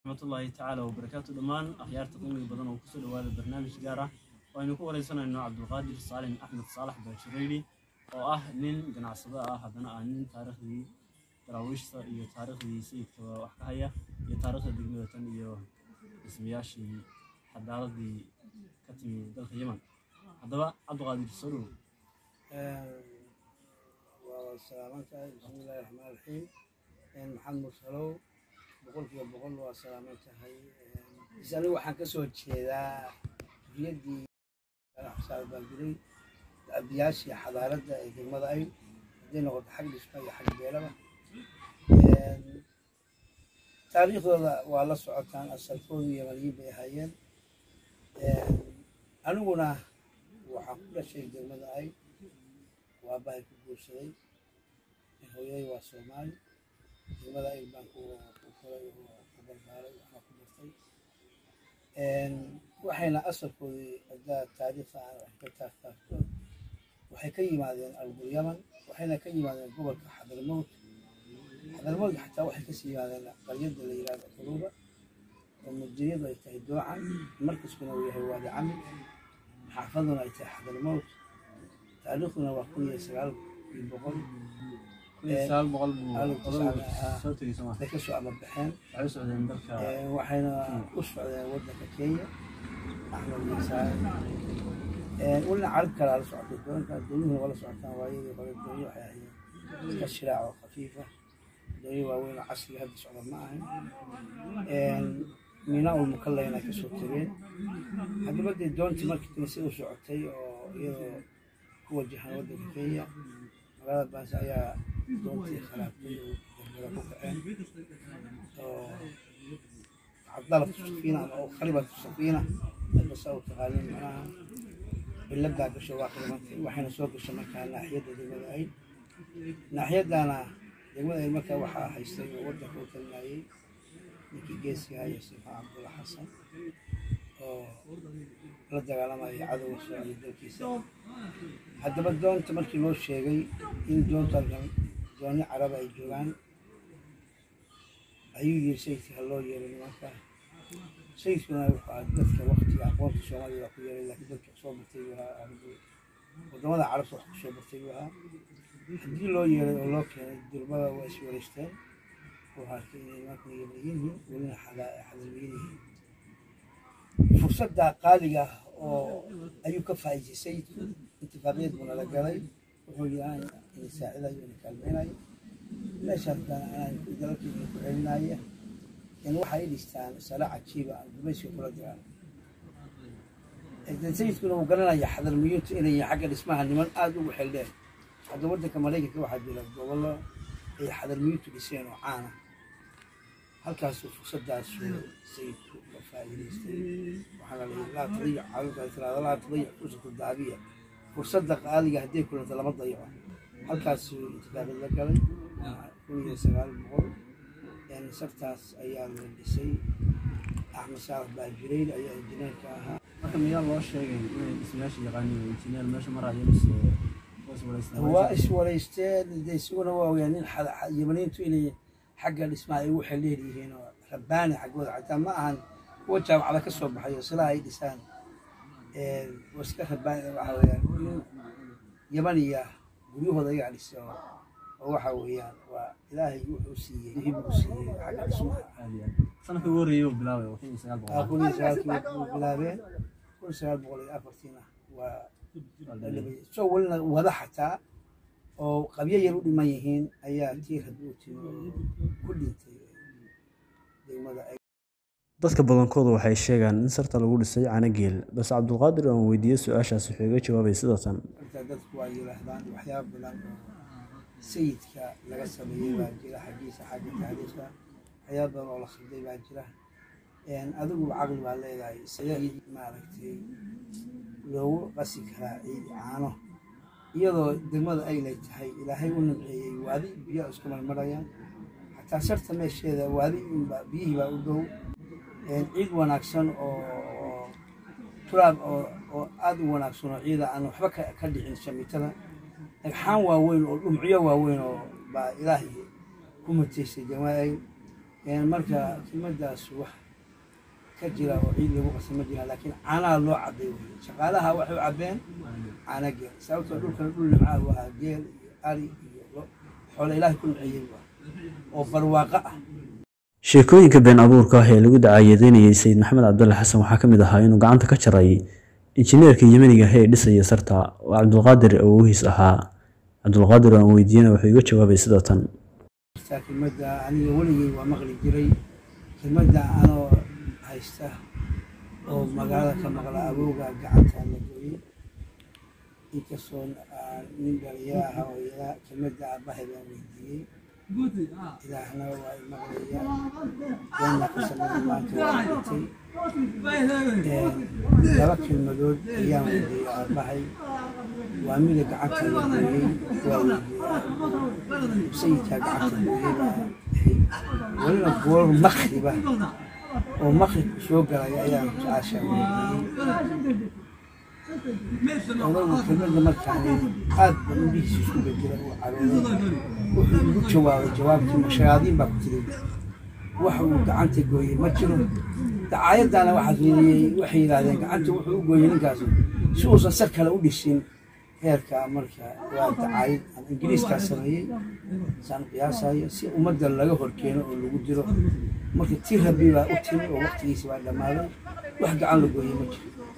ورحمة الله تعالى وبركاته دمان أخيار تقييم بدن وكسر وهذا البرنامج جارة وإنه كل سنة إنه عبد القادر صالح أحمد صالح بشريري من جناح صداء هذا أن تاريخي تراويش تاريخي سيد وحكاية تاريخ الدقيقة تانية اسمياشي حضارة دي كتمي دل اليمن هذا عبد القادر صلوا وسلامتها بسم الله الرحمن الرحيم محمد صلو بقول في بقول وسلامتها إذا waxaan ka soo jeedaa riyadii xasaab balbiri abiyaashii xadaaradda ee degmada ay hadii noqoto xag dhismo iyo xag beelaba taariikhdooda waa la socotaan asalkoodu Yamaniyiin bay ahaayeen aniguna waxaan ku dhashay degmada ay waa baa ku guursaday hooyay waa Soomaali degmada ay baan ku koray ku barbaaray waxaan ku bartay waxayna asalkoodii hadda taariikhda aan wax ka taagto waxay ka yimaadeen Al-Yaman waxayna ka yimaadeen gobolka Xadarmood xataa waxay ka sii yimaadeen qaryada la yiraahdo Quruba oo mujiriyada ay tahay Doocan markaskuna uu yahay Waadi Camil xaafaduna ay tahay Xadarmood taariikhduna waa 1900 سال بقلب كسو أبى بحين وحين أسفل ودك كينيا أحمد يسار قلنا عرض كلا على صعود الدون كان الدنيا ولا صعودنا وايد ولا الدنيا وحياة كالشراع وخفيفة الدنيا وين عصري هذا صعود معهم ميناء المكلين كسو ترين حتى بدي الدون تمركز مسير صعودتي هو جهة ودك كينيا هذا بس أيا دونتي خلابتي وبركوكين عضلة السفينة أو خريبة السفينة بس أو تغالين معها باللبدة بشواكل منتي وحين سوق الشمكة ناحية دجمة ناحية أنا دجمة المكة وحا هيستوي وودك وتلناي نكي جيسي هاي السيف عبد الله حسن رد على ما يعدو السعودية الكيسة حتى بدون تمركي لو شيء إن دون ترجم دوني عرب أي جوان أيوة شيء هلو يري ما شيء كنا وقعد دفك وقت يعقوب الشمالي يقول لك دفك صوب تيجها ودون عرب صوب تيجها حدي لو يري ولو كان دربا وإيش ورشته وهالكين ما كنا يبينه ولنا حدا يبينه فرصة قالية أو أيو كفاية سيد اتفاقية من الجري وهو يعني يساعد أيو كلميناي لا شرط أنا إدراك كلميناي يعني واحد يستان سلاعة شيبة بمشي كل جرا إذا سيد كنا وقرنا يحضر ميوت إلى حاجة اسمها اللي من آدو وحلين هذا ودك ملاك واحد يقول والله يحضر ميوت بسينه عانه halkaas fursadaas sayid ku faa'iideystay waxana la tiriyo caawimaad tirada la tiriyo fursad daabiya fursada qaaliga hadii kulanta lama dayaco halkaas intibaad la galay 1900 yani sartaas ayaa la dhisay Ahmed Saad Baajireed ayaa injineerka ahaa marka miyaa loo sheegay inay ismaashi yaqaaniin injineer meesha maraya waa iswaraysteen deysuna waa weeyaan Yamaniintu inay حق الإسماعيلي وحليه هنا رباني حق وضع تام معهن وجه على كسر بحي صلاة لسان وسكه رباني وحويان يمنية ويوه ضيع للسوا وحويان وإلهي يوحسيه يهبسيه حق الإسماعيلي سنة وريو بلاوي وكل سنة بلاوي كل سنة بقولي أفرتينا سوولنا وضحتها oo qabiyo yar u dhiman yihiin ayaa tiir hadbuuti kulliintay deegaanada ay dadka badankoodu waxay sheegaan in sarta lagu dhisay Canageel bas Cabdulqaadir oo weydiiyay su'aashaas wuxuu iga jawaabay sidatan dadku waa yiraahdaan waxyaabo badan sayidka laga sameeyay baa jira xaqiisa xagga taariikhda waxyaabo badan oo la khalday baa jira adigu caqli baa leedahay sayid maaragtay loo qasi karaa caano iyadoo degmada ay leedahay ilaahay u nimceeyay waadi biyo isku marmarayaan hatta sharta meesheeda waadi biyo baa u dhow ciid wanaagsan oo turaab oo aad u wanaagsan oo ciida aan waxba ka dhicin shamiitada xaan waaweyn oo dhumciyo waaweyn oo baa ilaahay ku mateysay jamaa'ay marka kelmadaas wax ka jira oo ciid lagu qasay ma jira laakiin caanaha loo caday weeye shaqaalaha waxay u cabeen caana geel sababtoo dhulkan dhul nimcaa waa geel iyo ari iyo xoolo ilaahay ku naciyey oo barwaaqo ah. sheekooyinka been abuurka ah ee lagu dacayadeynayay sayid maxamed cabdulle xasan waxaa ka mid ahaa inuu gacanta ka jaray injineerka yemeniga ee dhisaya sarta oo cabdulqaadir awowhiis ahaa. cabdulqaadir aan weydiiyena wuxuu iga jawaabay sida tan: kelmadda aniga weligay waa maqli jiray kelmadda anoo haysta oo magaalada ka maqla awowga gacanta la gooyey inkastoo nin dhalinyaro ah oo ilaa kelmadda aabbahay baan weydiiyey ilaahna waa maqlaya janna ku samada maanta waa dhintay laba kelmadood ayaan weydiiyey aabbahay waa mida gacanta la gooyey waa weydiiyey sayidkaa gacanta gooyey baa weliba goor makriba oo makribku soo galay ayaan su-aashaa weydiiyey odagu kelmadda markaan aad ba indhihiisa isku bedela uu carooday wuxuu igu jawaabay jawaabtii mashayaadiin baa ku tiri waxa uu gacanta gooyey ma jiro dacaayaddaana waxaa fiiriyey waxay yidhaahdeen gacanta wuxuu u gooyey ninkaasi si uusan sar kale u dhisin heerka marka waa dacaayad aan ingiriiskaa sameeyey saan qiyaasayo si ummadda laga horkeeno oo lagu diro marka tii rabbi baa u timi oo waqtigiisi baa dhammaaday wax gacan la gooyey ma jiro.